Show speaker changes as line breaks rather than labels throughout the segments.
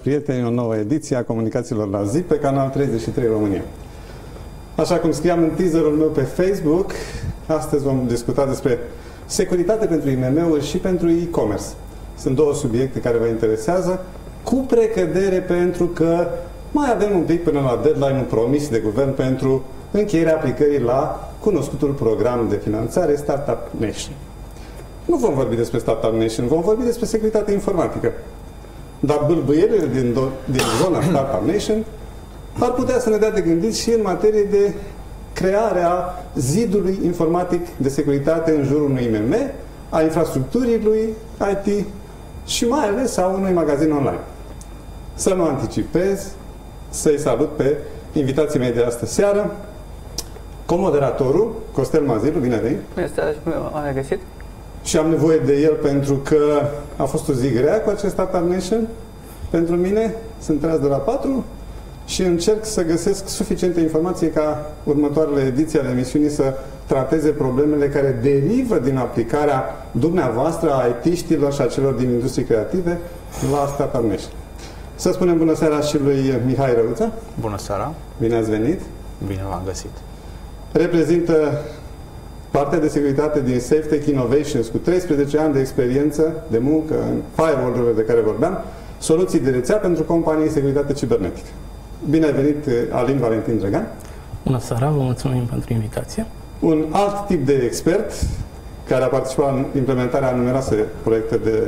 prieteni, o nouă ediție a Comunicațiilor la zi pe Canal 33 România. Așa cum scriam în teaserul meu pe Facebook, astăzi vom discuta despre securitate pentru IMM-uri și pentru e-commerce. Sunt două subiecte care vă interesează, cu precădere pentru că mai avem un pic până la deadline-ul promis de guvern pentru încheierea aplicării la cunoscutul program de finanțare Startup Nation. Nu vom vorbi despre Startup Nation, vom vorbi despre securitate informatică. Dar bâlbâielile din zona Startup Nation ar putea să ne dea de gândit și în materie de crearea zidului informatic de securitate în jurul unui IMM, a infrastructurii lui IT și mai ales a unui magazin online. Să nu anticipez, să-i salut pe invitații mei de astă seară, comoderatorul Costel Mazilu, bine venit!
Bună seara, am găsit.
Și am nevoie de el pentru că a fost o zi grea cu acest Startup Nation. Pentru mine sunt treaz de la 4 și încerc să găsesc suficiente informații ca următoarele ediții ale emisiunii să trateze problemele care derivă din aplicarea dumneavoastră a IT-știlor și a celor din industrii creative la Startup Nation. Să spunem bună seara și lui Mihai Răuță.
Bună seara!
Bine ați venit!
Bine v-am găsit!
Reprezintă partea de securitate din SafeTech Innovations cu 13 ani de experiență de muncă în firewall-urile de care vorbeam, soluții de rețea pentru companii de securitate cibernetică. Bine ai venit, Alin Valentin Drăgan.
Bună seara, vă mulțumim pentru invitație.
Un alt tip de expert care a participat în implementarea a numeroase proiecte de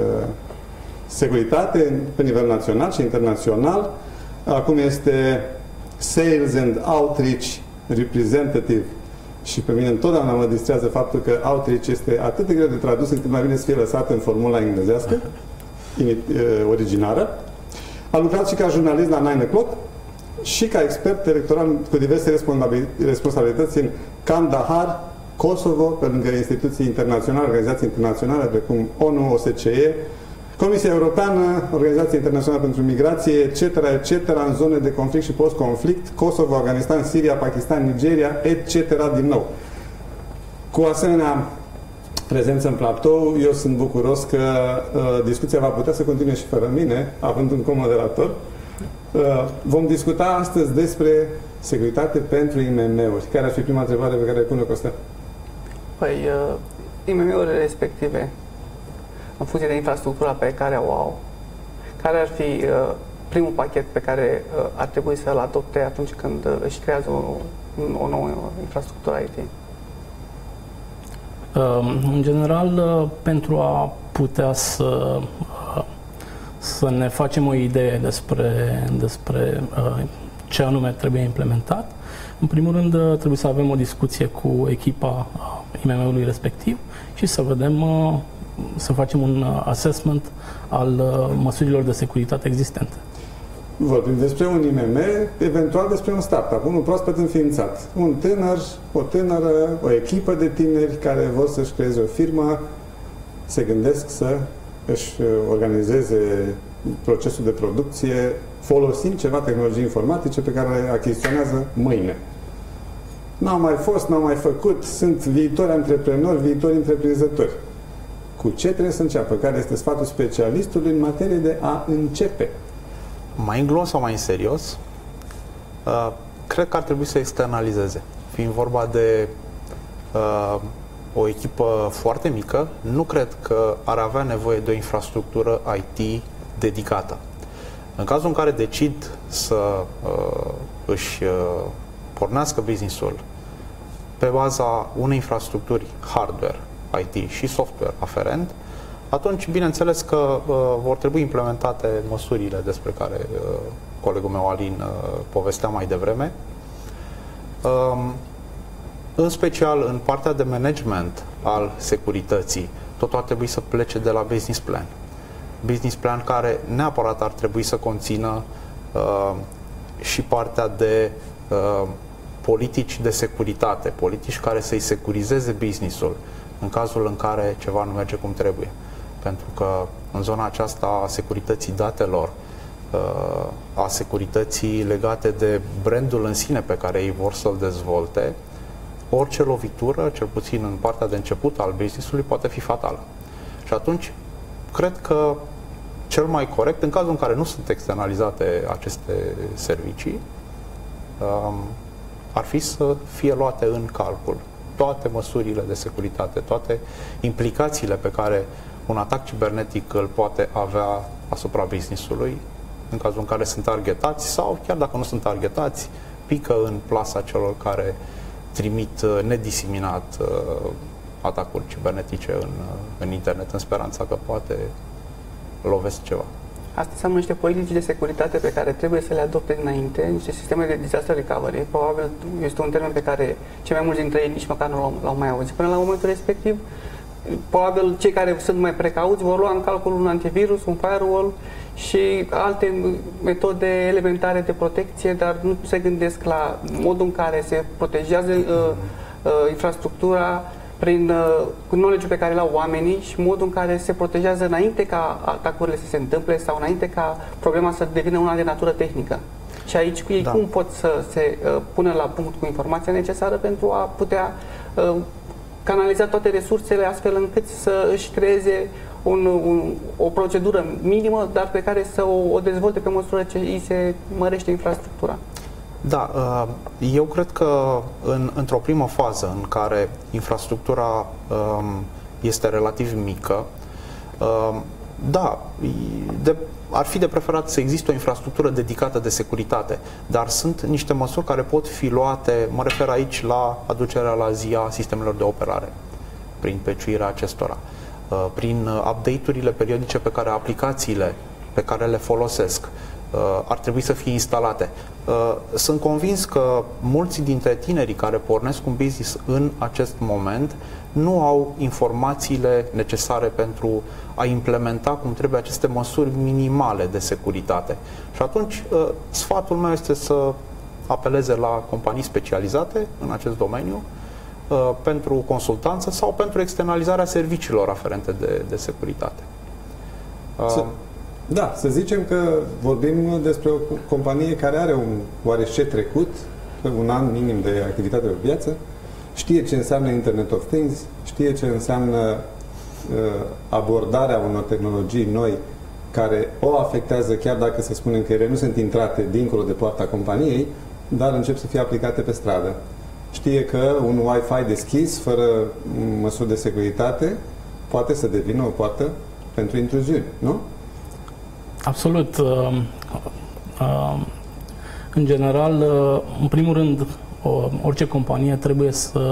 securitate pe nivel național și internațional. Acum este Sales and Outreach Representative și pe mine întotdeauna mă distrează faptul că outreach este atât de greu de tradus încât mai bine să fie lăsat în formula englezească originară. A lucrat și ca jurnalist la 9 O'Clock și ca expert electoral cu diverse responsabilități în Kandahar, Kosovo, pe lângă instituții internaționale, organizații internaționale precum ONU, OSCE, Comisia Europeană, Organizația Internațională pentru Migrație, etc., etc., în zone de conflict și post-conflict, Kosovo, Afganistan, Siria, Pakistan, Nigeria, etc., din nou. Cu asemenea prezență în platou, eu sunt bucuros că discuția va putea să continue și fără mine, având un comoderator. Vom discuta astăzi despre securitate pentru IMM-uri. Care ar fi prima întrebare pe care o pune Costel?
Păi, IMM-urile respective, în funcție de infrastructura pe care o au, care ar fi primul pachet pe care ar trebui să-l adopte atunci când își creează o nouă infrastructură IT?
În general, pentru a putea să ne facem o idee despre ce anume trebuie implementat, în primul rând trebuie să avem o discuție cu echipa IMM-ului respectiv și să vedem, să facem un assessment al măsurilor de securitate existente.
Vorbim despre un IMM, eventual despre un startup, unul proaspăt înființat. Un tânăr, o tânără, o echipă de tineri care vor să-și creeze o firmă, se gândesc să își organizeze procesul de producție folosind ceva tehnologii informatice pe care le achiziționează mâine. N-au mai fost, n-au mai făcut, sunt viitori antreprenori, viitori întreprinzători. Cu ce trebuie să înceapă? Care este sfatul specialistului în materie de a începe?
Mai în glumă sau mai în serios, cred că ar trebui să externalizeze. Fiind vorba de o echipă foarte mică, nu cred că ar avea nevoie de o infrastructură IT dedicată. În cazul în care decid să își pornească business-ul pe baza unei infrastructuri hardware, IT și software aferent, atunci, bineînțeles că vor trebui implementate măsurile despre care colegul meu Alin povestea mai devreme. În special în partea de management al securității, totul ar trebui să plece de la business plan. Business plan care neapărat ar trebui să conțină și partea de politici de securitate, politici care să-i securizeze business-ul în cazul în care ceva nu merge cum trebuie. Pentru că în zona aceasta a securității datelor, a securității legate de brandul în sine pe care ei vor să-l dezvolte, orice lovitură, cel puțin în partea de început al business-ului, poate fi fatală. Și atunci, cred că cel mai corect, în cazul în care nu sunt externalizate aceste servicii, ar fi să fie luate în calcul toate măsurile de securitate, toate implicațiile pe care un atac cibernetic îl poate avea asupra business-ului, în cazul în care sunt targetați sau, chiar dacă nu sunt targetați, pică în plasa celor care trimit nedisiminat atacuri cibernetice în internet, în speranța că poate lovesc ceva.
Asta înseamnă niște politici de securitate pe care trebuie să le adopte dinainte, niște sisteme de disaster recovery. Probabil este un termen pe care cei mai mulți dintre ei nici măcar nu l-au mai auzit. Până la momentul respectiv, probabil cei care sunt mai precauți vor lua în calcul un antivirus, un firewall și alte metode elementare de protecție, dar nu se gândesc la modul în care se protejează infrastructura prin knowledge-ul pe care îl au oamenii și modul în care se protejează înainte ca atacurile să se întâmple sau înainte ca problema să devină una de natură tehnică. Și aici ei cum pot să se pună la punct cu informația necesară pentru a putea canaliza toate resursele astfel încât să își creeze o procedură minimă, dar pe care să o dezvolte pe măsură ce îi se mărește infrastructura.
Da, eu cred că într-o primă fază în care infrastructura este relativ mică, ar fi de preferat să existe o infrastructură dedicată de securitate, dar sunt niște măsuri care pot fi luate, mă refer aici la aducerea la zi a sistemelor de operare, prin peciuirea acestora, prin update-urile periodice pe care aplicațiile pe care le folosesc ar trebui să fie instalate. Sunt convins că mulți dintre tinerii care pornesc un business în acest moment nu au informațiile necesare pentru a implementa cum trebuie aceste măsuri minimale de securitate. Și atunci sfatul meu este să apeleze la companii specializate în acest domeniu pentru consultanță sau pentru externalizarea serviciilor aferente de securitate.
Da, să zicem că vorbim despre o companie care are un oarește trecut, un an minim de activitate pe piață, știe ce înseamnă Internet of Things, știe ce înseamnă abordarea unor tehnologii noi care o afectează, chiar dacă să spunem că ele nu sunt intrate dincolo de poarta companiei, dar încep să fie aplicate pe stradă. Știe că un Wi-Fi deschis, fără măsuri de securitate, poate să devină o poartă pentru intruziuni, nu?
Absolut. În general, în primul rând, orice companie trebuie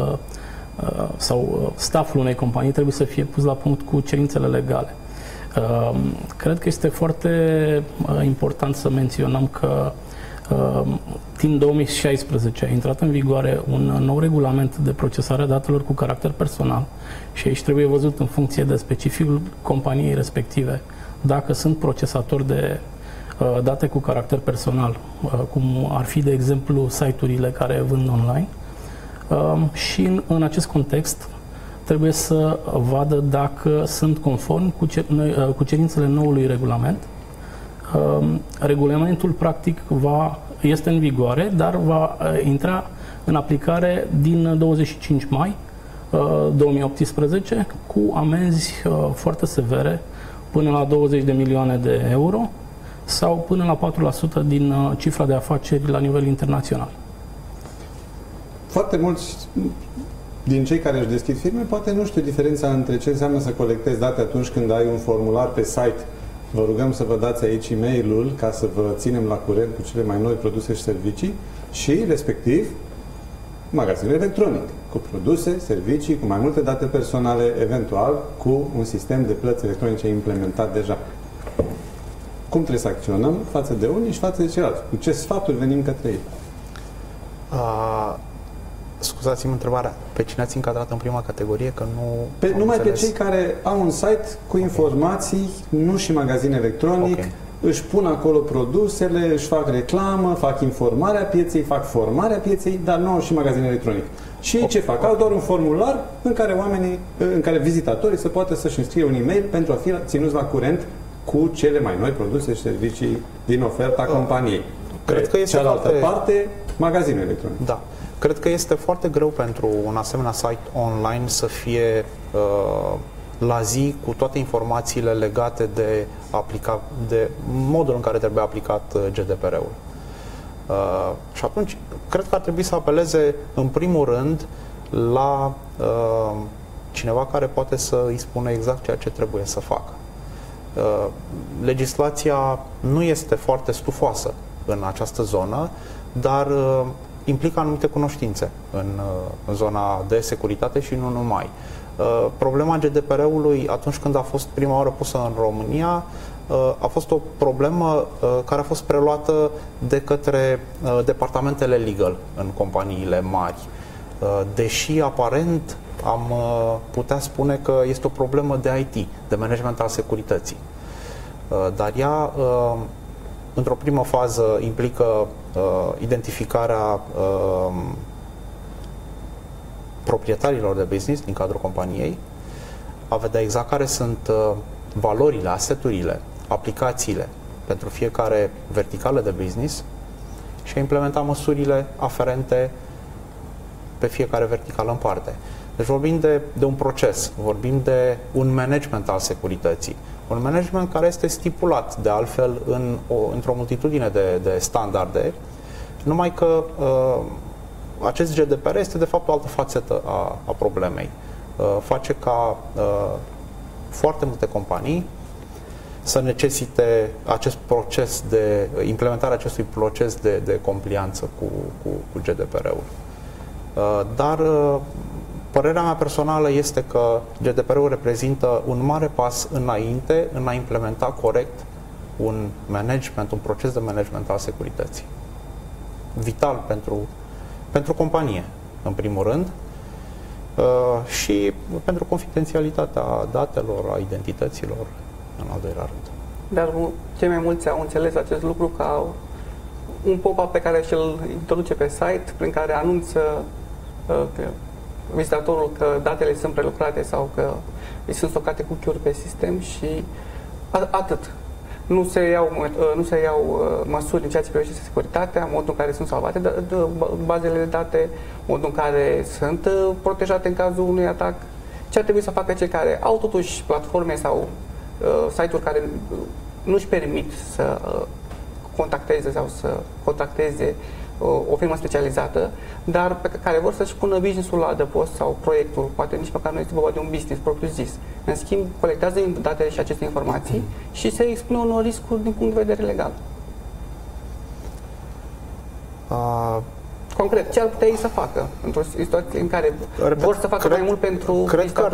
sau stafful unei companii trebuie să fie pus la punct cu cerințele legale. Cred că este foarte important să menționăm că din 2016 a intrat în vigoare un nou regulament de procesare a datelor cu caracter personal și aici trebuie văzut în funcție de specificul companiei respective dacă sunt procesatori de date cu caracter personal, cum ar fi, de exemplu, site-urile care vând online. Și în acest context trebuie să vadă dacă sunt conform cu cerințele noului regulament. Regulamentul, practic, este în vigoare, dar va intra în aplicare din 25 mai 2018 cu amenzi foarte severe, până la 20 de milioane de euro sau până la 4% din cifra de afaceri la nivel internațional.
Foarte mulți din cei care își deschid firme poate nu știu diferența între ce înseamnă să colectezi date atunci când ai un formular pe site. Vă rugăm să vă dați aici e-mail-ul ca să vă ținem la curent cu cele mai noi produse și servicii și, respectiv, magazinul electronic, cu produse, servicii, cu mai multe date personale, eventual cu un sistem de plăți electronice implementat deja. Cum trebuie să acționăm față de unii și față de ceilalți? Cu ce sfaturi venim către ei?
Scuzați-mi întrebarea. Pe cine ați încadrat în prima categorie? Că nu
numai pe cei care au un site cu informații, nu și magazin electronic, își pun acolo produsele, își fac reclamă, fac informarea pieței, fac formarea pieței, dar nu au și magazin electronic. Și ei ce fac? Au doar un formular în care vizitatorii să poată să-și înscrie un e-mail pentru a fi ținuți la curent cu cele mai noi produse și servicii din oferta companiei.
Cred că este
cealaltă parte, magazinul electronic.
Da. Cred că este foarte greu pentru un asemenea site online să fie la zi cu toate informațiile legate de modul în care trebuie aplicat GDPR-ul. Și atunci, cred că ar trebui să apeleze în primul rând la cineva care poate să îi spună exact ceea ce trebuie să facă. Legislația nu este foarte stufoasă în această zonă, dar implică anumite cunoștințe în zona de securitate și nu numai. Problema GDPR-ului, atunci când a fost prima oară pusă în România, a fost o problemă care a fost preluată de către departamentele legal în companiile mari. Deși aparent am putea spune că este o problemă de IT, de management al securității. Dar ea, într-o primă fază, implică identificarea proprietarilor de business din cadrul companiei, a vedea exact care sunt valorile, aseturile, aplicațiile pentru fiecare verticală de business și a implementa măsurile aferente pe fiecare verticală în parte. Deci vorbim de un proces, vorbim de un management al securității. Un management care este stipulat, de altfel, într-o multitudine de standarde, numai că acest GDPR este, de fapt, o altă fațetă a problemei. Face ca foarte multe companii să necesite acest proces de implementarea acestui proces de complianță cu GDPR-ul. Dar părerea mea personală este că GDPR-ul reprezintă un mare pas înainte în a implementa corect un proces de management al securității. Vital pentru companie, în primul rând, și pentru confidențialitatea datelor, a identităților, în al doilea rând.
Dar cei mai mulți au înțeles acest lucru ca un pop-up pe care și-l introduce pe site, prin care anunță vizitatorul că datele sunt prelucrate sau că îi sunt stocate cu cookie-uri pe sistem și atât. Nu se iau măsuri în ceea ce privește securitatea, modul în care sunt salvate bazele de date, modul în care sunt protejate în cazul unui atac. Ce ar trebui să facă cei care au totuși platforme sau site-uri care nu-și permit să contacteze sau să contacteze o firmă specializată, dar pe care vor să-și pună business-ul la adăpost sau proiectul, poate nici măcar nu este vorba de un business propriu-zis. În schimb, colectează datele și aceste informații și se expune unor riscuri din punct de vedere legal. Concret, ce ar putea ei să facă într-o situație în care vor să facă mai mult pentru
cred că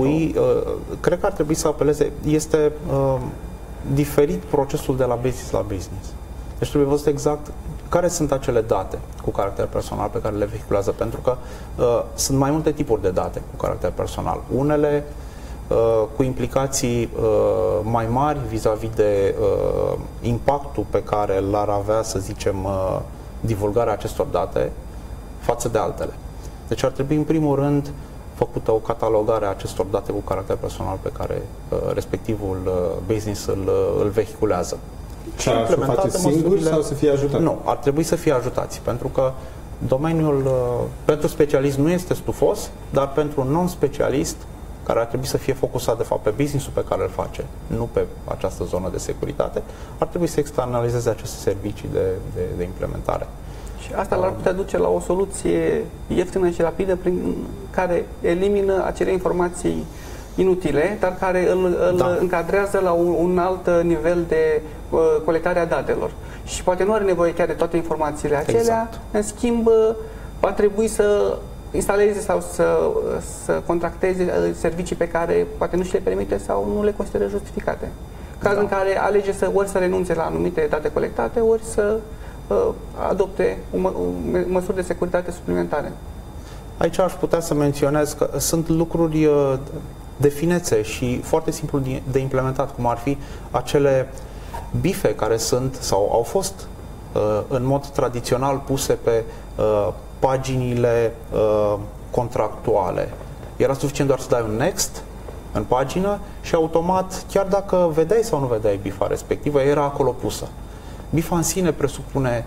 ar trebui să apeleze. Este diferit procesul de la business la business. Deci trebuie văzut exact care sunt acele date cu caracter personal pe care le vehiculează, pentru că sunt mai multe tipuri de date cu caracter personal. Unele cu implicații mai mari vis-a-vis de impactul pe care l-ar avea, să zicem, divulgarea acestor date față de altele. Deci ar trebui, în primul rând, făcută o catalogare a acestor date cu caracter personal pe care respectivul business îl vehiculează.
Și să o faceți singuri sau să fie ajutați?
Nu, ar trebui să fie ajutați, pentru că domeniul pentru specialist nu este stufos, dar pentru non-specialist, care ar trebui să fie focusat de fapt pe business-ul pe care îl face, nu pe această zonă de securitate, ar trebui să externalizeze aceste servicii de implementare.
Și asta l-ar putea duce la o soluție ieftină și rapidă prin care elimină acele informații inutile, dar care îl încadrează la un alt nivel de colectare a datelor. Și poate nu are nevoie chiar de toate informațiile acelea, exact. În schimb va trebui să instaleze sau să contracteze servicii pe care poate nu și le permite sau nu le consideră justificate. Caz în care alege ori să renunțe la anumite date colectate, ori să adopte măsuri de securitate suplimentare. Aici
aș putea să menționez că sunt lucruri de finețe și foarte simplu de implementat, cum ar fi acele bife care sunt sau au fost în mod tradițional puse pe paginile contractuale. Era suficient doar să dai un next în pagină și automat, chiar dacă vedeai sau nu vedeai bifa respectivă, era acolo pusă. Bifa în sine presupune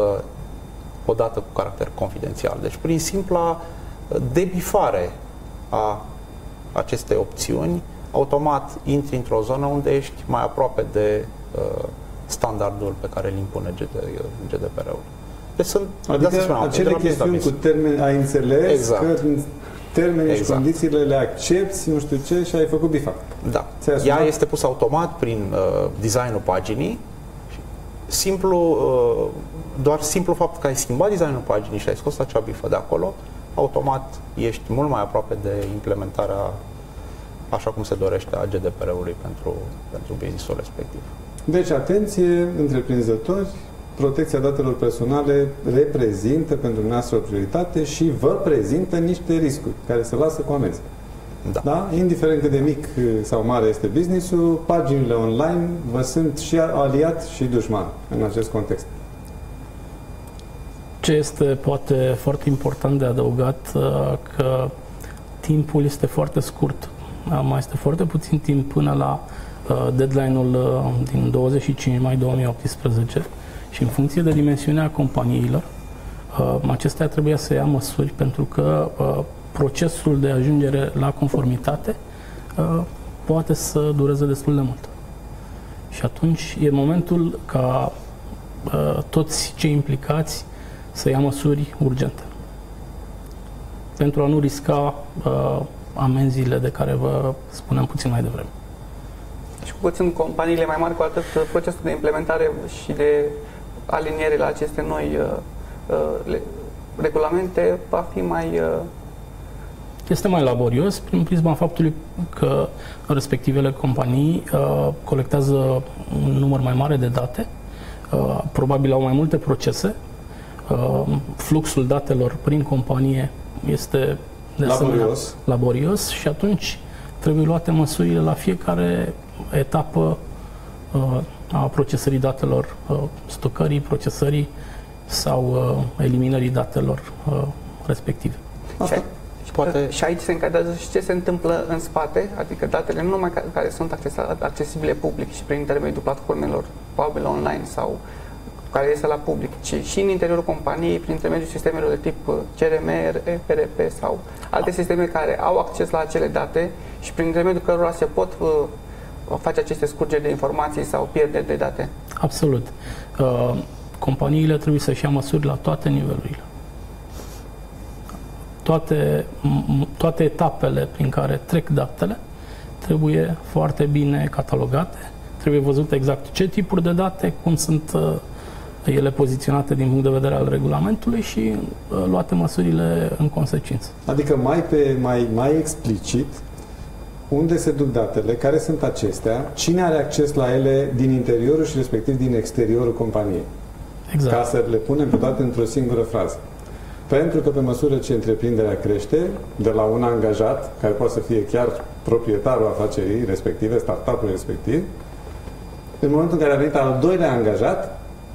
o dată cu caracter confidențial. Deci prin simpla debifare a acestei opțiuni automat intri într-o zonă unde ești mai aproape de standardul pe care îl impune GDPR-ul. Deci sunt
adică acele chestiuni cu termeni, ai înțeles exact. Că termenii și condițiile le accepti, nu știu ce, și ai făcut bifa.
Da. Ea este pusă automat prin designul paginii. Doar simplu fapt că ai schimbat designul paginii și ai scos acea bifă de acolo, automat ești mult mai aproape de implementarea așa cum se dorește a GDPR-ului pentru business-ul respectiv.
Deci, atenție, întreprinzători, protecția datelor personale reprezintă pentru dumneavoastră o prioritate și vă prezintă niște riscuri care se lasă cu amenzi.
Da.
Da? Indiferent cât de mic sau mare este business-ul, paginile online vă sunt și aliat și dușman în acest context.
Ce este poate foarte important de adăugat, că timpul este foarte scurt. Mai este foarte puțin timp până la deadline-ul din 25 mai 2018 și în funcție de dimensiunea companiilor, acestea trebuie să ia măsuri pentru că procesul de ajungere la conformitate poate să dureze destul de mult. Și atunci e momentul ca toți cei implicați să ia măsuri urgente pentru a nu risca amenziile de care vă spuneam puțin mai devreme.
Și cu puțin companiile mai mari, cu atât procesul de implementare și de aliniere la aceste noi regulamente va fi mai...
Este mai laborios prin prisma faptului că respectivele companii colectează un număr mai mare de date, probabil au mai multe procese, fluxul datelor prin companie este de laborios și atunci trebuie luate măsurile la fiecare etapă a procesării datelor, stocării, procesării sau eliminării datelor respective.
Și aici se încadrează și ce se întâmplă în spate, adică datele nu numai care sunt accesibile public și prin intermediul platformelor probabil online sau care este la public, ci și în interiorul companiei, prin intermediul sistemelor de tip CRM, ERP sau alte sisteme care au acces la acele date și prin intermediul cărora se pot face aceste scurgeri de informații sau pierderi de date.
Absolut. Companiile trebuie să-și ia măsuri la toate nivelurile. Toate etapele prin care trec datele trebuie foarte bine catalogate, trebuie văzut exact ce tipuri de date, cum sunt ele poziționate din punct de vedere al regulamentului și luate măsurile în consecință.
Adică mai explicit, unde se duc datele, care sunt acestea, cine are acces la ele din interiorul și respectiv din exteriorul companiei.
Exact.
Ca să le punem pe toate într-o singură frază. Pentru că pe măsură ce întreprinderea crește, de la un angajat, care poate să fie chiar proprietarul afacerii respective, startup-ul respectiv, în momentul în care a venit al doilea angajat,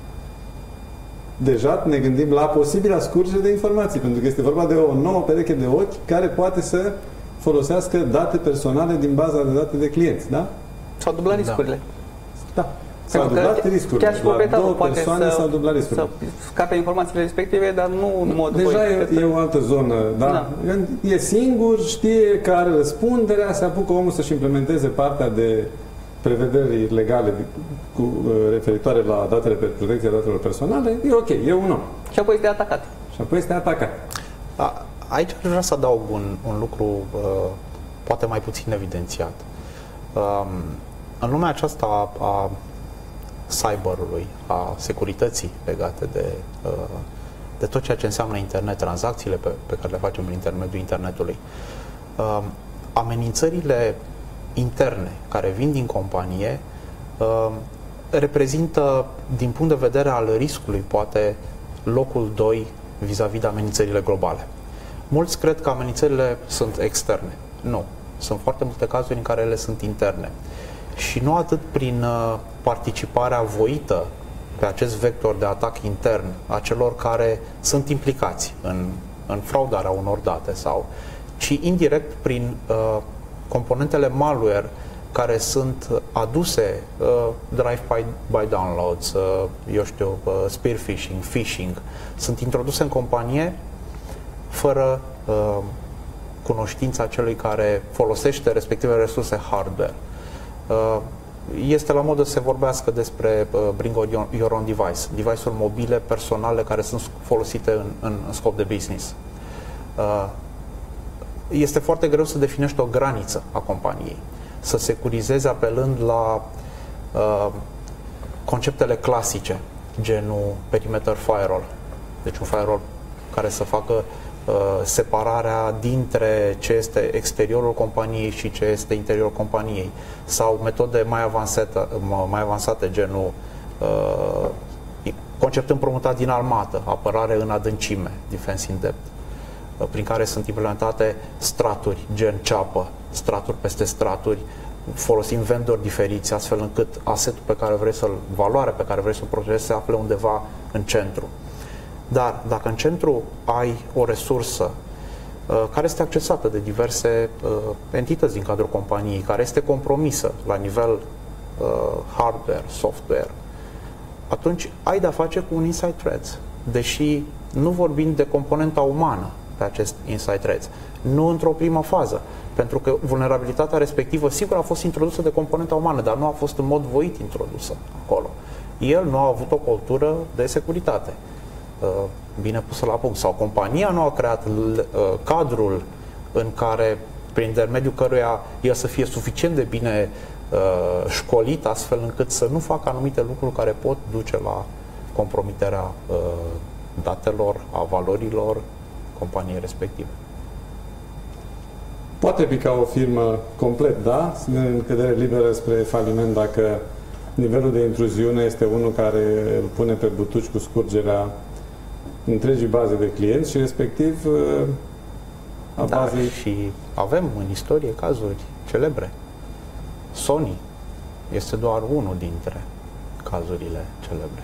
deja ne gândim la posibila scurgere de informații, pentru că este vorba de o nouă pereche de ochi care poate să folosească date personale din baza de date de clienți, da?
Sau dubla riscurile.
Da. S-au dublat riscurile.
Chiar și proprietarul
poate s-au dublat riscurile.
să scape informațiile respective, dar nu în mod...
Deja e o altă zonă, da? E singur, știe că are răspunderea, se apucă omul să-și implementeze partea de prevederi legale referitoare la datele pe protecția datelor personale, e ok, e un om.
Și apoi este atacat.
Aici aș vrea să adaug un lucru poate mai puțin evidențiat. În lumea aceasta a cyberului, a securității legate de tot ceea ce înseamnă internet, tranzacțiile pe care le facem prin intermediul internetului, amenințările interne care vin din companie reprezintă, din punct de vedere al riscului, poate locul 2 vis-a-vis de amenințările globale. Mulți cred că amenințările sunt externe. Nu. Sunt foarte multe cazuri în care ele sunt interne. Și nu atât prin participarea voită pe acest vector de atac intern a celor care sunt implicați în fraudarea unor date, ci indirect prin componentele malware care sunt aduse, drive-by downloads, spear phishing, sunt introduse în companie fără cunoștința celui care folosește respectivele resurse hardware. Este la modă să se vorbească despre bring your own device, device-uri mobile, personale, care sunt folosite în scop de business. Este foarte greu să definești o graniță a companiei, să securizezi apelând la conceptele clasice, genul perimeter firewall, deci un firewall care să facă separarea dintre ce este exteriorul companiei și ce este interiorul companiei, sau metode mai avansate genul concept împrumutat din armată, apărare în adâncime, defense in depth, prin care sunt implementate straturi, gen ceapă, straturi peste straturi, folosim vendori diferiți, astfel încât assetul pe care vrei valoarea pe care vrei să o procesezi se află undeva în centru. Dar dacă în centru ai o resursă care este accesată de diverse entități din cadrul companiei, care este compromisă la nivel hardware, software, atunci ai de-a face cu un inside threat. Deși nu vorbim de componenta umană pe acest inside threat, nu într-o primă fază, pentru că vulnerabilitatea respectivă sigur a fost introdusă de componenta umană, dar nu a fost în mod voit introdusă acolo. El nu a avut o cultură de securitate bine pusă la punct, sau compania nu a creat cadrul în care, prin intermediul căruia el să fie suficient de bine școlit, astfel încât să nu facă anumite lucruri care pot duce la compromiterea datelor, a valorilor companiei respective.
Poate pica o firmă complet, da? În cădere liberă spre faliment dacă nivelul de intruziune este unul care îl pune pe butuci cu scurgerea întregii baze de clienți și respectiv a bazei...
Și avem în istorie cazuri celebre. Sony este doar unul dintre cazurile celebre.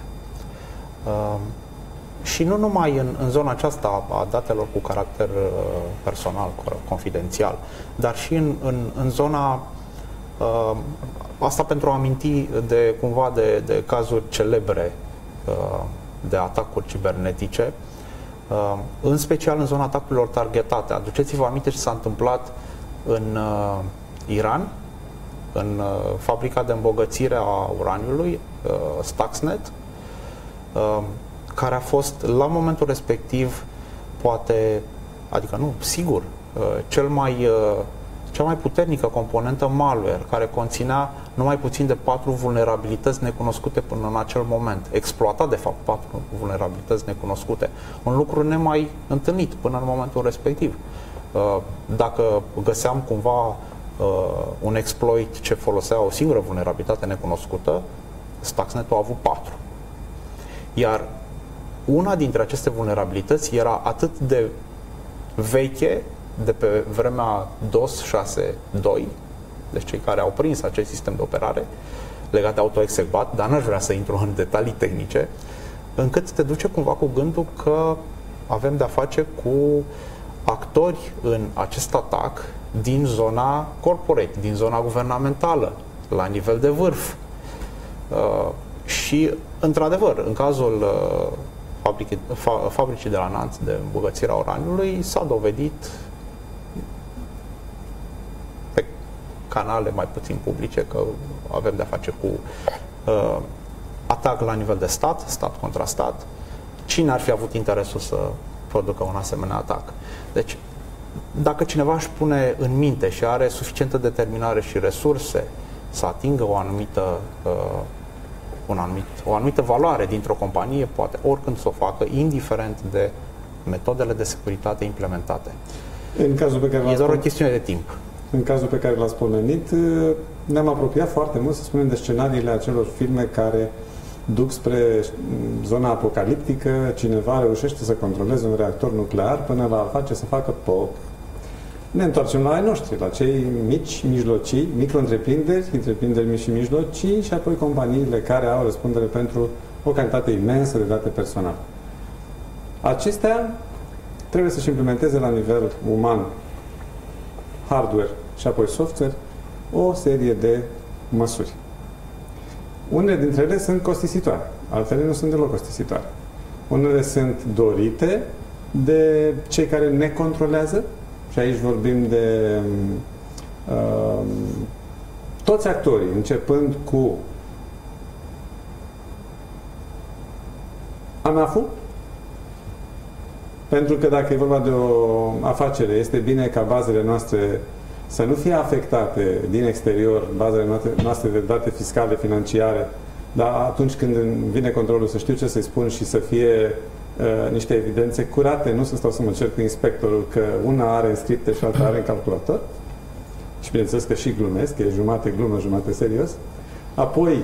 Și nu numai în zona aceasta a datelor cu caracter personal, confidențial, dar și în zona asta pentru a aminti cumva de cazuri celebre de atacuri cibernetice, în special în zona atacurilor targetate. Aduceți-vă aminte ce s-a întâmplat în Iran, în fabrica de îmbogățire a uraniului, Stuxnet, care a fost la momentul respectiv, poate, adică nu, sigur, cea mai puternică componentă malware, care conținea numai puțin de 4 vulnerabilități necunoscute până în acel moment. Exploata, de fapt, 4 vulnerabilități necunoscute. Un lucru nemai întâlnit până în momentul respectiv. Dacă găseam cumva un exploit ce folosea o singură vulnerabilitate necunoscută, Stuxnet a avut 4. Iar una dintre aceste vulnerabilități era atât de veche, de pe vremea DOS 6.2, deci cei care au prins acest sistem de operare legat de AutoExec-BAT, dar n-aș vrea să intru în detalii tehnice, încât te duce cumva cu gândul că avem de-a face cu actori în acest atac din zona corporate, din zona guvernamentală, la nivel de vârf. Și, într-adevăr, în cazul fabricii de la Nantes de îmbogățirea uraniului, s-a dovedit pe canale mai puțin publice că avem de-a face cu atac la nivel de stat, stat contra stat. Cine ar fi avut interesul să producă un asemenea atac? Deci, dacă cineva își pune în minte și are suficientă determinare și resurse să atingă o anumită valoare dintr-o companie, poate oricând să o facă, indiferent de metodele de securitate implementate.
În cazul pe care
e doar o chestiune de timp.
În cazul pe care l-ați pomenit, ne-am apropiat foarte mult, să spunem, de scenariile acelor filme care duc spre zona apocaliptică, cineva reușește să controleze un reactor nuclear până la face să facă POC. Ne întoarcem la ai noștri, la cei mici, mijlocii, micro-întreprinderi, întreprinderi mici și mijlocii și apoi companiile care au răspundere pentru o cantitate imensă de date personale. Acestea trebuie să-și implementeze la nivel uman, hardware și apoi software, o serie de măsuri. Unele dintre ele sunt costisitoare, altele nu sunt deloc costisitoare. Unele sunt dorite de cei care ne controlează și aici vorbim de toți actorii, începând cu ANAF-ul, pentru că dacă e vorba de o afacere, este bine ca bazele noastre să nu fie afectate din exterior, bazele noastre de date fiscale, financiare, dar atunci când vine controlul să știu ce să-i spun și să fie niște evidențe curate, nu să stau să mă cer cu inspectorul că una are în scripte și alta are în calculator. Și bineînțeles că și glumesc, e jumate glumă, jumate serios. Apoi,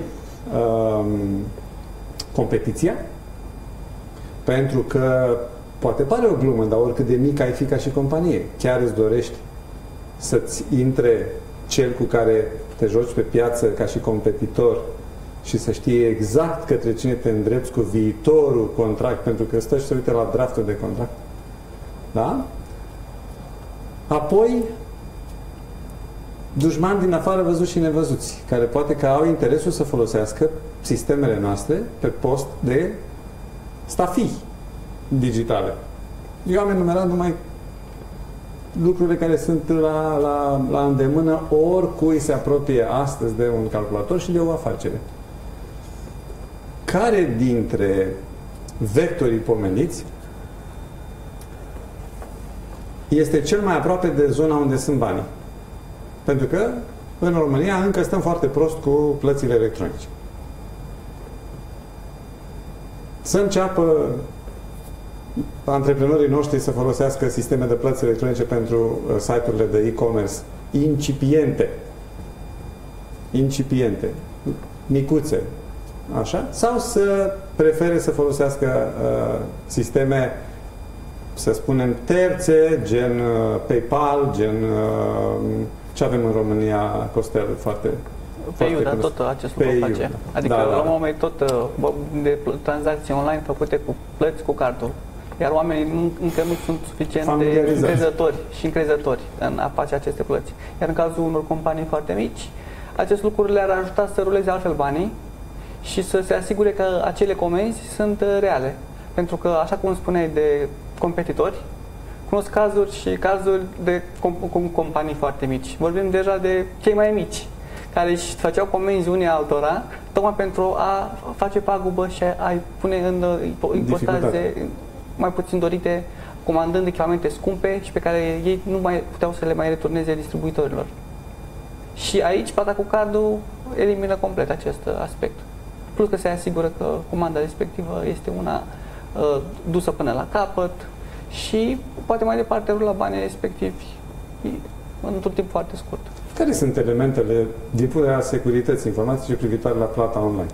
competiția, pentru că poate pare o glumă, dar oricât de mic ai fi ca și companie, chiar îți dorești să-ți intre cel cu care te joci pe piață ca și competitor și să știi exact către cine te îndrepți cu viitorul contract, pentru că stă și se uite la draftul de contract. Da? Apoi, dușmani din afară văzuți și nevăzuți, care poate că au interesul să folosească sistemele noastre pe post de stafii digitale. Eu am enumerat numai lucrurile care sunt la îndemână oricui se apropie astăzi de un calculator și de o afacere. Care dintre vectorii pomeniți este cel mai aproape de zona unde sunt banii? Pentru că în România încă stăm foarte prost cu plățile electronice. Să înceapă antreprenorii noștri să folosească sisteme de plăți electronice pentru site-urile de e-commerce incipiente, micuțe, așa? Sau să prefere să folosească sisteme, să spunem, terțe, gen PayPal, gen ce avem în România, Costel, foarte
PayU, dar tot acest lucru face. Adică la un moment tot de tranzacții online făcute cu plăți cu cardul. Iar oamenii încă nu sunt suficient de încrezători în a face aceste plăți. Iar în cazul unor companii foarte mici, acest lucru le-ar ajuta să ruleze altfel banii și să se asigure că acele comenzi sunt reale. Pentru că, așa cum spuneai de competitori, cunosc cazuri de companii foarte mici. Vorbim deja de cei mai mici, care își făceau comenzi unii altora, tocmai pentru a face pagubă și a-i pune în ipostaze mai puțin dorite, comandând echipamente scumpe și pe care ei nu mai puteau să le mai returneze distribuitorilor. Și aici, plata cu cardul elimină complet acest aspect. Plus că se asigură că comanda respectivă este una dusă până la capăt și poate mai departe rula banii respectivi într-un timp foarte scurt.
Care sunt elementele din punerea securității informatice privitoare la plata online?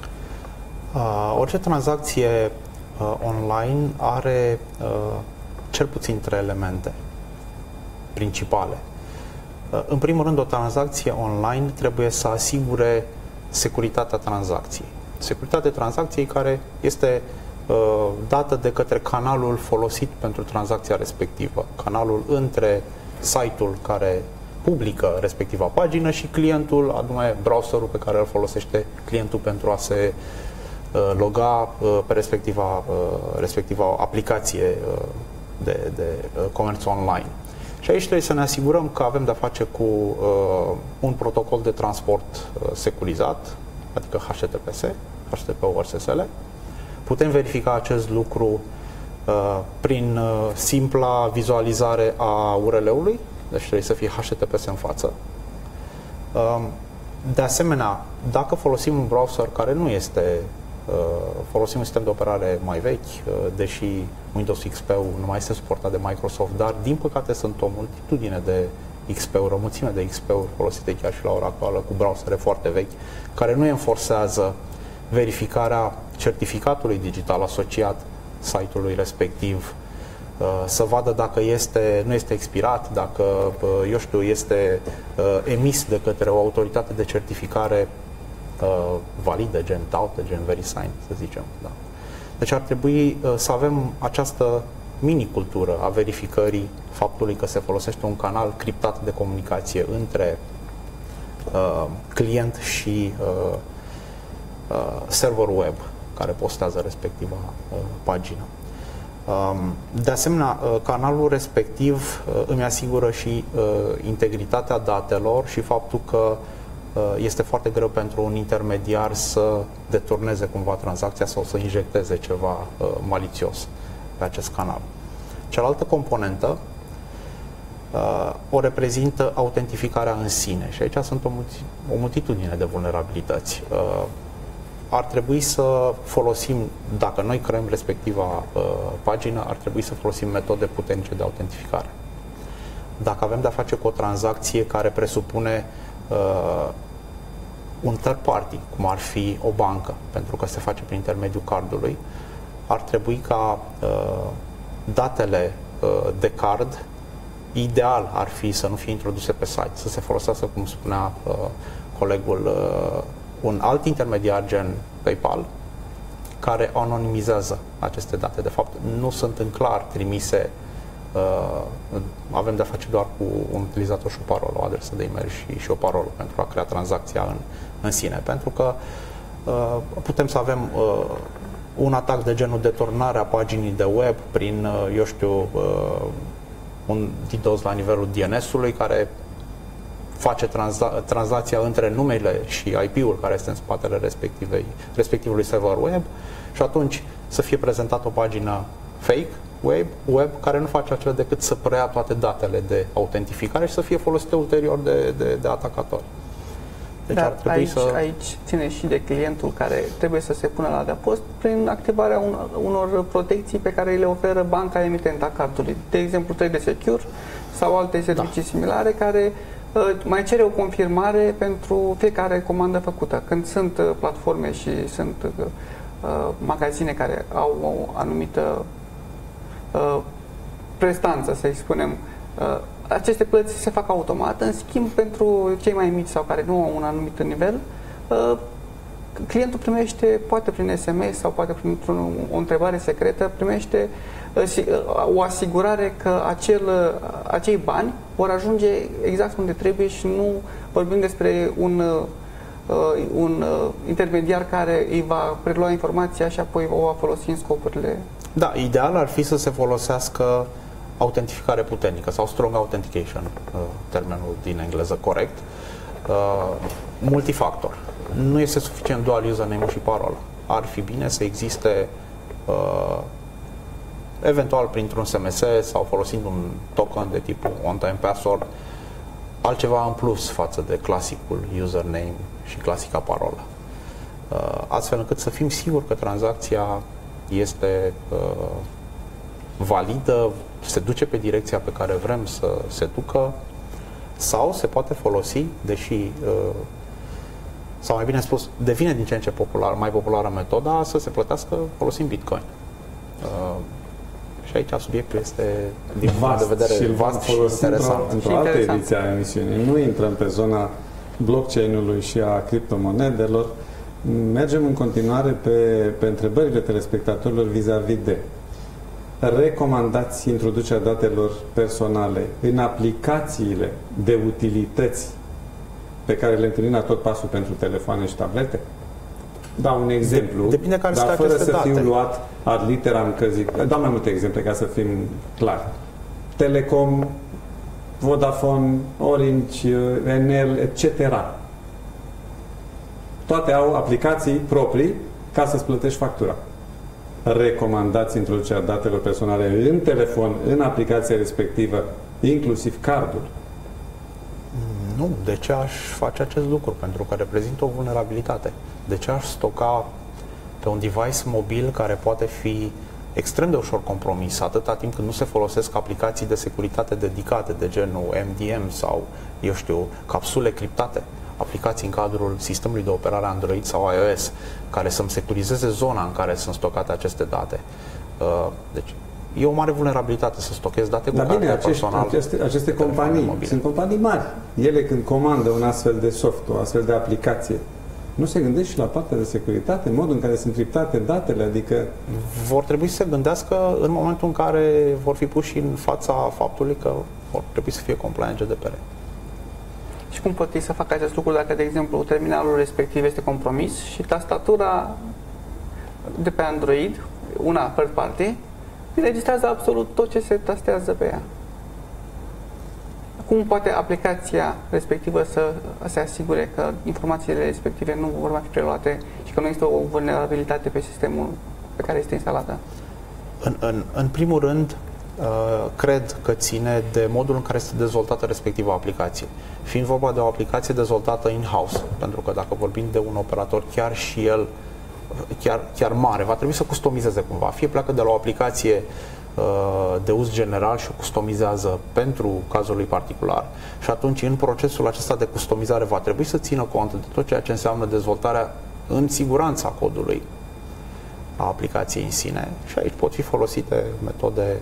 Orice tranzacție online are cel puțin 3 elemente principale. În primul rând, o tranzacție online trebuie să asigure securitatea tranzacției. Securitatea tranzacției care este dată de către canalul folosit pentru tranzacția respectivă. Canalul între site-ul care publică respectiva pagină și clientul, anume browserul pe care îl folosește clientul pentru a se loga pe respectiva aplicație de comerț online. Și aici trebuie să ne asigurăm că avem de-a face cu un protocol de transport securizat, adică HTTPS, HTTP over SSL. Putem verifica acest lucru prin simpla vizualizare a URL-ului, deci trebuie să fie HTTPS în față. De asemenea, dacă folosim un browser care nu este, folosim un sistem de operare mai vechi, deși Windows XP-ul nu mai este suportat de Microsoft, dar din păcate sunt o multitudine de XP-uri, o mulțime de XP-uri folosite chiar și la ora actuală cu browsere foarte vechi, care nu enforcează verificarea certificatului digital asociat site-ului respectiv, să vadă dacă nu este expirat, dacă, eu știu, este emis de către o autoritate de certificare validă, gen TAUTE, gen VeriSign, să zicem. Da. Deci ar trebui să avem această mini-cultură a verificării faptului că se folosește un canal criptat de comunicație între client și serverul web care postează respectiva pagină. De asemenea, canalul respectiv îmi asigură și integritatea datelor și faptul că este foarte greu pentru un intermediar să deturneze cumva tranzacția sau să injecteze ceva malițios pe acest canal. Cealaltă componentă o reprezintă autentificarea în sine și aici sunt o multitudine de vulnerabilități. Ar trebui să folosim, dacă noi creăm respectiva pagină, ar trebui să folosim metode puternice de autentificare. Dacă avem de-a face cu o tranzacție care presupune un third party, cum ar fi o bancă, pentru că se face prin intermediul cardului, ar trebui ca datele de card, ideal ar fi să nu fie introduse pe site, să se folosească, cum spunea colegul, un alt intermediar gen PayPal, care anonimizează aceste date. De fapt, nu sunt în clar trimise, avem de-a face doar cu un utilizator și o parolă, o adresă de e-mail și o parolă pentru a crea tranzacția în sine. Pentru că putem să avem un atac de genul deturnarea paginii de web prin, eu știu, un DDoS la nivelul DNS-ului care face tranzacția între numele și IP-ul care este în spatele respectivului server web și atunci să fie prezentată o pagină fake web care nu face altceva decât să preia toate datele de autentificare și să fie folosite ulterior de atacatori. Deci
dar
ar trebui
aici ține și de clientul care trebuie să se pună la adăpost prin activarea unor protecții pe care le oferă banca emitentă a cardului. De exemplu, 3D Secure sau alte servicii similare care mai cere o confirmare pentru fiecare comandă făcută. Când sunt platforme și sunt magazine care au o anumită prestanță, să-i spunem, aceste plăți se fac automat. În schimb, pentru cei mai mici sau care nu au un anumit nivel, clientul primește, poate prin SMS sau poate prin o întrebare secretă, primește o asigurare că acei bani vor ajunge exact unde trebuie și nu vorbim despre un intermediar care îi va prelua informația și apoi o va folosi în scopurile...
Da, ideal ar fi să se folosească autentificare puternică sau strong authentication, termenul din engleză corect, multifactor. Nu este suficient doar username-ul și parola. Ar fi bine să existe eventual printr-un SMS sau folosind un token de tipul one-time password, altceva în plus față de clasicul username și clasica parolă. Astfel încât să fim siguri că tranzacția este validă, se duce pe direcția pe care vrem să se ducă sau se poate folosi, deși sau mai bine spus, devine din ce în ce mai populară metoda să se plătească folosind Bitcoin. Și aici subiectul este din punct de vedere vast și interesant.
Într-o altă ediție a emisiunii. Nu intrăm pe zona blockchain-ului și a criptomonedelor. Mergem în continuare pe întrebările telespectatorilor vis-a-vis de recomandați introducerea datelor personale în aplicațiile de utilități pe care le întâlnim la tot pasul pentru telefoane și tablete? Dau un exemplu, dar fără să fiu luat ad literam, că zic, dau mai multe exemple ca să fim clari. Telecom, Vodafone, Orange, Enel, etc. Toate au aplicații proprii ca să-ți plătești factura. Recomandați introducerea datelor personale în telefon, în aplicația respectivă, inclusiv cardul?
Nu. De ce aș face acest lucru? Pentru că reprezintă o vulnerabilitate. De ce aș stoca pe un device mobil care poate fi extrem de ușor compromis, atâta timp când nu se folosesc aplicații de securitate dedicate, de genul MDM sau, eu știu, capsule criptate, aplicații în cadrul sistemului de operare Android sau iOS, care să-mi securizeze zona în care sunt stocate aceste date. Deci, e o mare vulnerabilitate să stochez date cu caracter personal.
Aceste companii sunt companii mari. Ele când comandă un astfel de soft, o astfel de aplicație, nu se gândesc și la partea de securitate, în modul în care sunt criptate datele, adică...
Vor trebui să se gândească în momentul în care vor fi puși în fața faptului că vor trebui să fie compliant GDPR.
Și cum pot să facă acest lucru dacă, de exemplu, terminalul respectiv este compromis și tastatura de pe Android, una third party, înregistrează absolut tot ce se tastează pe ea. Cum poate aplicația respectivă să se asigure că informațiile respective nu vor mai fi preluate și că nu există o vulnerabilitate pe sistemul pe care este instalată?
În primul rând, cred că ține de modul în care este dezvoltată respectiva aplicație. Fiind vorba de o aplicație dezvoltată in-house, pentru că dacă vorbim de un operator chiar și el, chiar mare, va trebui să customizeze cumva. Fie pleacă de la o aplicație de uz general și o customizează pentru cazul lui particular și atunci în procesul acesta de customizare va trebui să țină cont de tot ceea ce înseamnă dezvoltarea în siguranța codului a aplicației în sine și aici pot fi folosite metode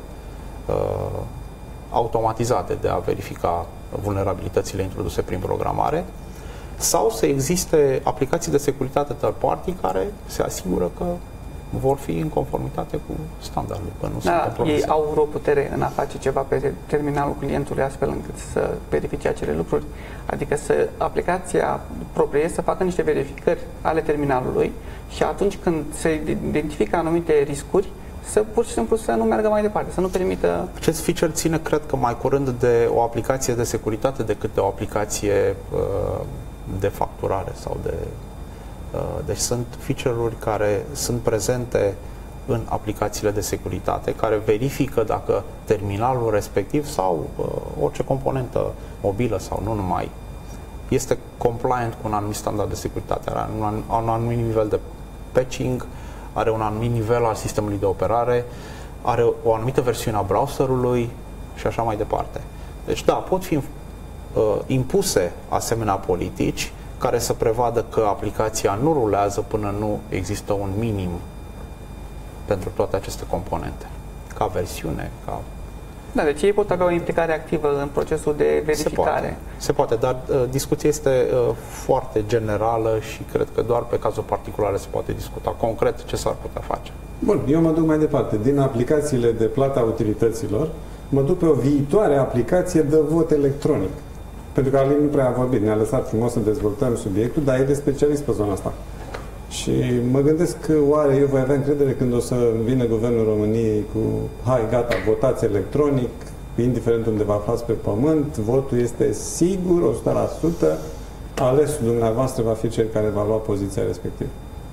automatizate de a verifica vulnerabilitățile introduse prin programare sau să existe aplicații de securitate third party care se asigură că vor fi în conformitate cu standardul.
Ei au vreo putere în a face ceva pe terminalul clientului astfel încât să verifice acele lucruri. Adică aplicația proprie să facă niște verificări ale terminalului și atunci când se identifică anumite riscuri, să pur și simplu să nu meargă mai departe, să nu permită...
Acest feature ține, cred că, mai curând de o aplicație de securitate decât de o aplicație de facturare sau de... Deci sunt feature-uri care sunt prezente în aplicațiile de securitate, care verifică dacă terminalul respectiv sau orice componentă mobilă sau nu numai este compliant cu un anumit standard de securitate, are un anumit nivel de patching, are un anumit nivel al sistemului de operare, are o anumită versiune a browserului și așa mai departe. Deci da, pot fi impuse asemenea politici care să prevadă că aplicația nu rulează până nu există un minim pentru toate aceste componente, ca versiune, ca...
Da, deci ei pot avea o implicare activă în procesul de verificare.
Se poate, dar discuția este foarte generală și cred că doar pe cazuri particulare se poate discuta concret ce s-ar putea face.
Bun, eu mă duc mai departe. Din aplicațiile de plată a utilităților, mă duc pe o viitoare aplicație de vot electronic. Pentru că Alin nu prea a vorbit, ne-a lăsat frumos să dezvoltăm subiectul, dar el e specialist pe zona asta. Și mă gândesc că oare eu voi avea încredere când o să vină Guvernul României cu hai, gata, votați electronic, indiferent unde vă aflați pe pământ, votul este sigur, 100%, alesul dumneavoastră va fi cel care va lua poziția respectivă.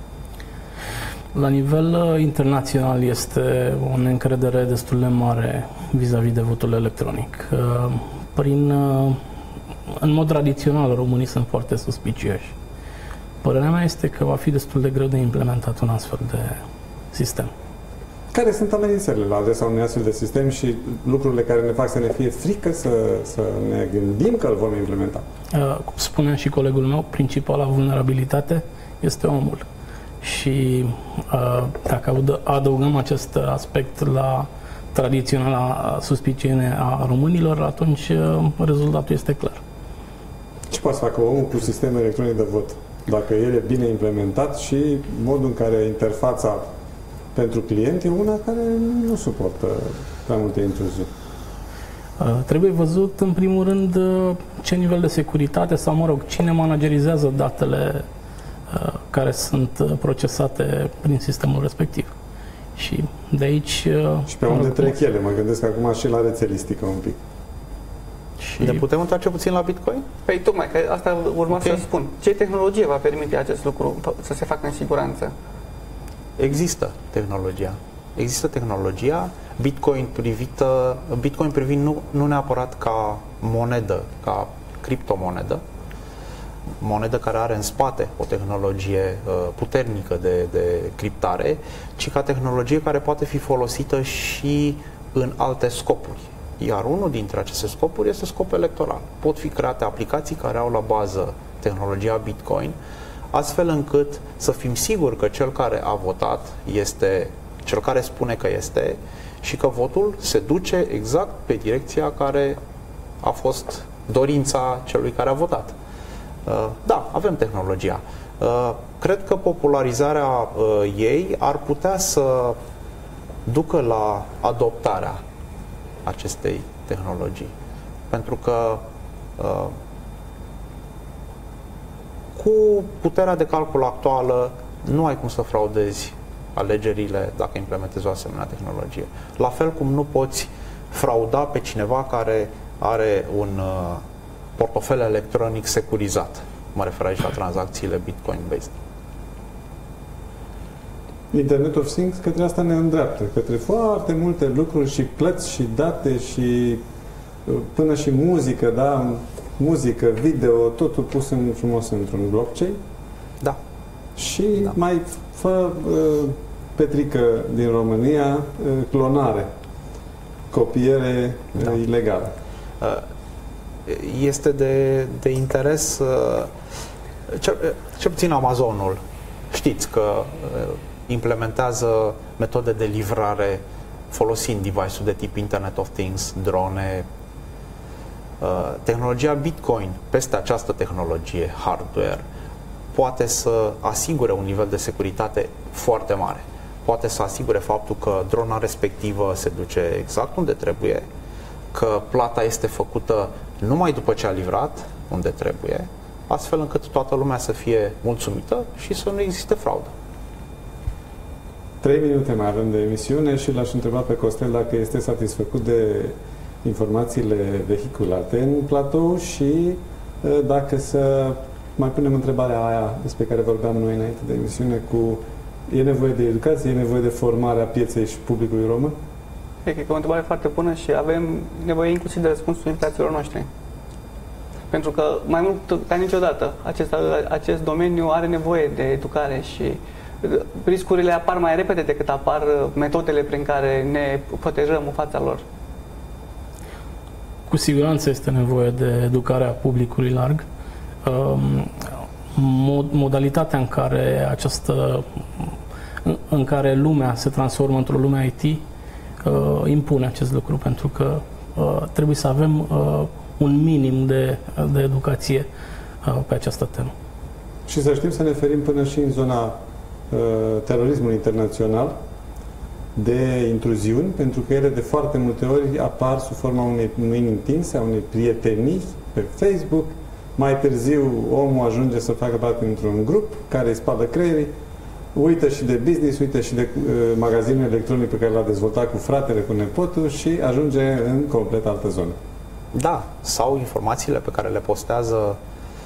La nivel internațional este o neîncredere destul de mare vis-a-vis de votul electronic. În mod tradițional, românii sunt foarte suspicioși. Părerea mea este că va fi destul de greu de implementat un astfel de sistem.
Care sunt amenințările la adresa unui astfel de sistem și lucrurile care ne fac să ne fie frică să ne gândim că îl vom implementa?
Cum spunea și colegul meu, principala vulnerabilitate este omul. Și dacă adăugăm acest aspect la tradiționala suspiciune a românilor, atunci rezultatul este clar.
Ce poate să facă omul cu sistemul electronic de vot? Dacă el e bine implementat și modul în care interfața pentru client e una care nu suportă prea multe intruziuni.
Trebuie văzut, în primul rând, ce nivel de securitate sau, mă rog, cine managerizează datele care sunt procesate prin sistemul respectiv. Și de aici...
Și pe unde trec ele? Mă gândesc acum și la rețelistică un pic.
Și ne putem întoarce puțin la Bitcoin?
Păi tocmai, că asta urma să spun. Ce tehnologie va permite acest lucru să se facă în siguranță?
Există tehnologia. Există tehnologia. Bitcoin privit nu neapărat ca monedă, ca criptomonedă, monedă care are în spate o tehnologie puternică de criptare, ci ca tehnologie care poate fi folosită și în alte scopuri. Iar unul dintre aceste scopuri este scop electoral. Pot fi create aplicații care au la bază tehnologia Bitcoin, astfel încât să fim siguri că cel care a votat este cel care spune că este și că votul se duce exact pe direcția care a fost dorința celui care a votat. Da, avem tehnologia. Cred că popularizarea ei ar putea să ducă la adoptarea acestei tehnologii. Pentru că cu puterea de calcul actuală nu ai cum să fraudezi alegerile dacă implementezi o asemenea tehnologie. La fel cum nu poți frauda pe cineva care are un portofel electronic securizat. Mă refer aici la tranzacțiile Bitcoin-based.
Internet of Things către asta ne îndreaptă, către foarte multe lucruri și plăți și date și până și muzică, da? Muzică, video, totul pus frumos într-un blockchain.
Da.
Și mai fă Petrică din România clonare, copiere ilegală.
Este de interes, ce puțin Amazonul. Știți că implementează metode de livrare folosind device-uri de tip Internet of Things, drone. Tehnologia Bitcoin, peste această tehnologie, hardware, poate să asigure un nivel de securitate foarte mare. Poate să asigure faptul că drona respectivă se duce exact unde trebuie, că plata este făcută numai după ce a livrat, unde trebuie, astfel încât toată lumea să fie mulțumită și să nu existe fraudă.
3 minute mai avem de emisiune și l-aș întreba pe Costel dacă este satisfăcut de informațiile vehiculate în platou și dacă să mai punem întrebarea aia despre care vorbeam noi înainte de emisiune cu e nevoie de educație, e nevoie de formare a pieței și publicului român?
Cred că e o întrebare foarte bună și avem nevoie inclusiv de răspunsul invitațiilor noștri. Pentru că mai mult ca niciodată acest domeniu are nevoie de educare și riscurile apar mai repede decât apar metodele prin care ne protejăm în fața lor.
Cu siguranță este nevoie de educarea publicului larg. Modalitatea în care lumea se transformă într-o lume IT impune acest lucru, pentru că trebuie să avem un minim de educație pe această temă.
Și să știm să ne ferim până și în zona terorismului internațional de intruziuni, pentru că ele de foarte multe ori apar sub forma unei mâini întinse, a unei prietenii pe Facebook. Mai târziu omul ajunge să facă parte dintr-un grup care îi spală creierii, uită și de business, uită și de magazinul electronic pe care l-a dezvoltat cu fratele, cu nepotul și ajunge în complet altă zonă.
Da, sau informațiile pe care le postează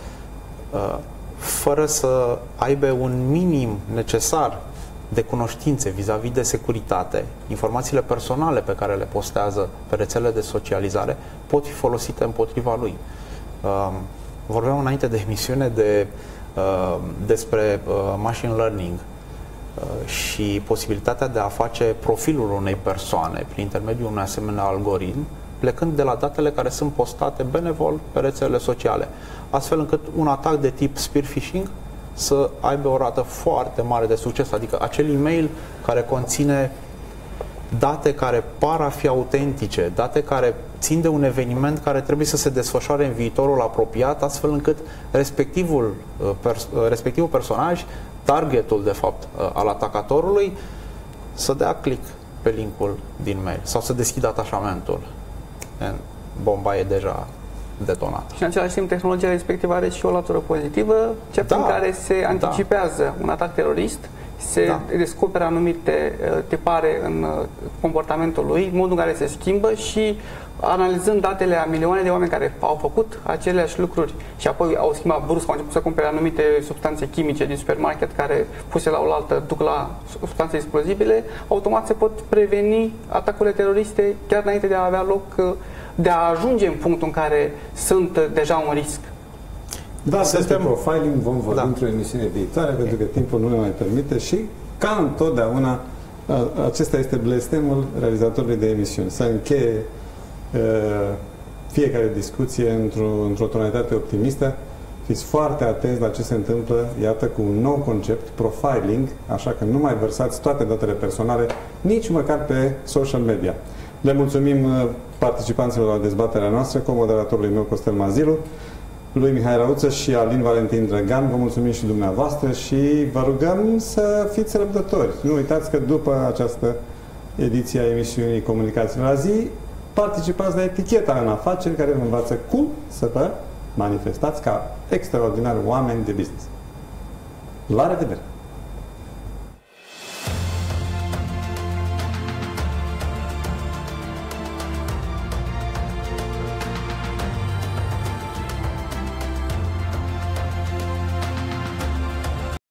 fără să aibă un minim necesar de cunoștințe vis-a-vis de securitate, informațiile personale pe care le postează pe rețelele de socializare pot fi folosite împotriva lui. Vorbeam înainte de emisiune despre machine learning și posibilitatea de a face profilul unei persoane prin intermediul unui asemenea algoritm, plecând de la datele care sunt postate benevol pe rețelele sociale, astfel încât un atac de tip spear phishing să aibă o rată foarte mare de succes, adică acel e-mail care conține date care par a fi autentice, date care țin de un eveniment care trebuie să se desfășoare în viitorul apropiat, astfel încât respectivul personaj, targetul de fapt al atacatorului, să dea click pe linkul din mail sau să deschidă atașamentul. Bomba e deja detonată.
Și în același timp tehnologia respectivă are și o latură pozitivă, cea prin care se anticipează un atac terorist, se descoperă anumite tipare în comportamentul lui, modul în care se schimbă și analizând datele a milioane de oameni care au făcut aceleași lucruri și apoi au schimbat brusc, au început să cumpere anumite substanțe chimice din supermarket care puse la oaltă duc la substanțe explozibile, automat se pot preveni atacurile teroriste chiar înainte de a avea loc, de a ajunge în punctul în care sunt deja un risc.
Da, despre profiling vom vorbi într-o emisiune viitoare, pentru că timpul nu ne mai permite și, ca întotdeauna, acesta este blestemul realizatorului de emisiuni. Să încheie fiecare discuție într-o tonalitate optimistă. Fiți foarte atenți la ce se întâmplă, iată, cu un nou concept, profiling, așa că nu mai vărsați toate datele personale, nici măcar pe social media. Le mulțumim participanților la dezbaterea noastră, co-moderatorului meu Costel Mazilu, lui Mihai Rauță și Alin Valentin Drăgan. Vă mulțumim și dumneavoastră și vă rugăm să fiți răbdători. Nu uitați că după această ediție a emisiunii Comunicațiilor la zi, participați la eticheta în afaceri care vă învață cum să vă manifestați ca extraordinari oameni de business. La revedere!